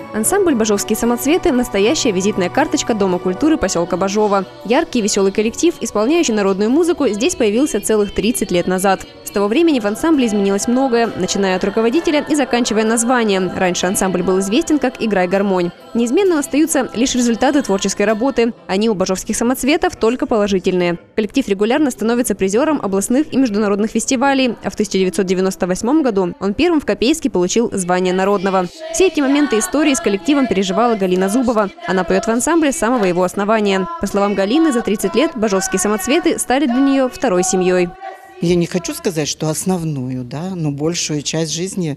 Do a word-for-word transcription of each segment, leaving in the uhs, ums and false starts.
Ансамбль «Бажовские самоцветы» – настоящая визитная карточка Дома культуры поселка Бажово. Яркий и веселый коллектив, исполняющий народную музыку, здесь появился целых тридцать лет назад. С того времени в ансамбле изменилось многое, начиная от руководителя и заканчивая названием. Раньше ансамбль был известен как «Играй гармонь». Неизменно остаются лишь результаты творческой работы. Они у «Бажовских самоцветов» только положительные. Коллектив регулярно становится призером областных и международных фестивалей, а в тысяча девятьсот девяносто восьмом году он первым в Копейске получил звание народного. Все эти моменты истории с коллективом переживала Галина Зубова. Она поет в ансамбле с самого его основания. По словам Галины, за тридцать лет «Бажовские самоцветы» стали для нее второй семьей. Я не хочу сказать, что основную, да, но большую часть жизни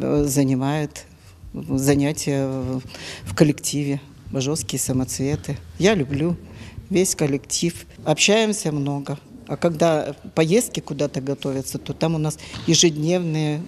занимает занятия в коллективе «Бажовские самоцветы». Я люблю весь коллектив. Общаемся много. А когда поездки куда-то готовятся, то там у нас ежедневные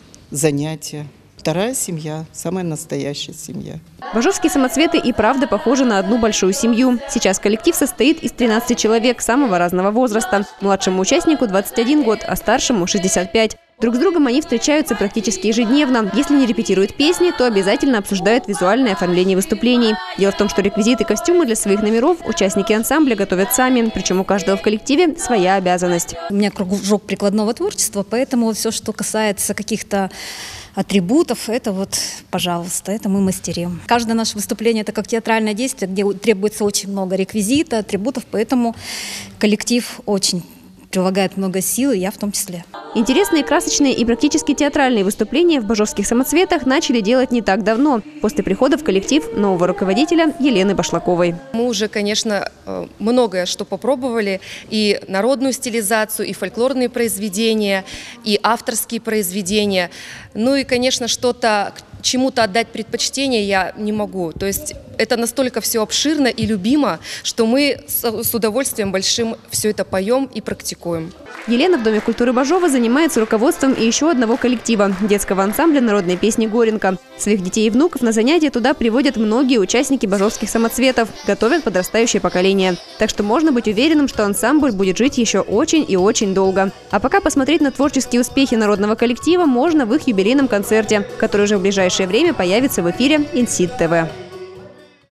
занятия. Вторая семья, самая настоящая семья. «Бажовские самоцветы» и правда похожи на одну большую семью. Сейчас коллектив состоит из тринадцати человек самого разного возраста. Младшему участнику двадцать один год, а старшему шестьдесят пять. Друг с другом они встречаются практически ежедневно. Если не репетируют песни, то обязательно обсуждают визуальное оформление выступлений. Дело в том, что реквизиты и костюмы для своих номеров участники ансамбля готовят сами. Причем у каждого в коллективе своя обязанность. У меня кружок прикладного творчества, поэтому все, что касается каких-то атрибутов, это вот, пожалуйста, это мы мастерим. Каждое наше выступление – это как театральное действие, где требуется очень много реквизита, атрибутов, поэтому коллектив очень прилагает много сил, и я в том числе. Интересные, красочные и практически театральные выступления в «Бажовских самоцветах» начали делать не так давно, после прихода в коллектив нового руководителя Елены Башлаковой. Мы уже, конечно, многое что попробовали, и народную стилизацию, и фольклорные произведения, и авторские произведения. Ну и, конечно, что-то, чему-то отдать предпочтение я не могу. То есть это настолько все обширно и любимо, что мы с удовольствием большим все это поем и практикуем. Елена в Доме культуры Бажово занимается руководством и еще одного коллектива – детского ансамбля народной песни «Горенка». Своих детей и внуков на занятия туда приводят многие участники «Бажовских самоцветов», готовят подрастающее поколение. Так что можно быть уверенным, что ансамбль будет жить еще очень и очень долго. А пока посмотреть на творческие успехи народного коллектива можно в их юбилейном концерте, который уже в ближайшее время появится в эфире Инсид ТВ.